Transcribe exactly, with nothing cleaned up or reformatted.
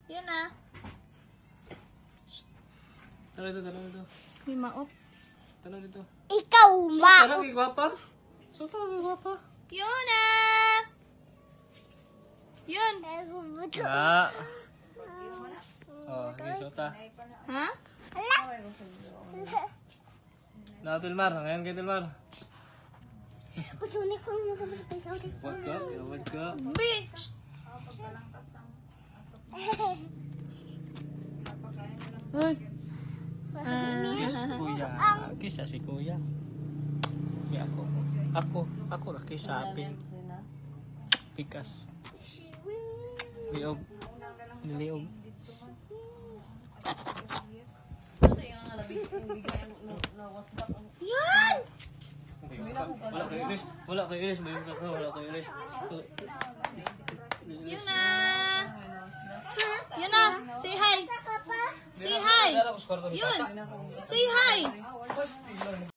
Yun na. Tara dito, tara dito. May maot. Tara dito. Ikaw, Sulta ma. lang, igwapa. Sulta lang, igwapa. Yun na. Yun. Ah. Oh, okay, sulta. Ha? Na, Tilmar. Ngayon kay Tilmar. Kusunik ko yung mga kapatid. Wag ka, wag ka. Bi. Uy. Kiss, Ah. kuya. Kiss siya si kuya. Kaya ako. Ako. Ako na kiss sa apin. Pikas. Liog. Niliog. Yan. Wala kayo ilis. Wala kayo ilis. Bayong ka. Wala kayo ilis. Yun na. Yun na. Say hi. Say hi. Yun. Say hi.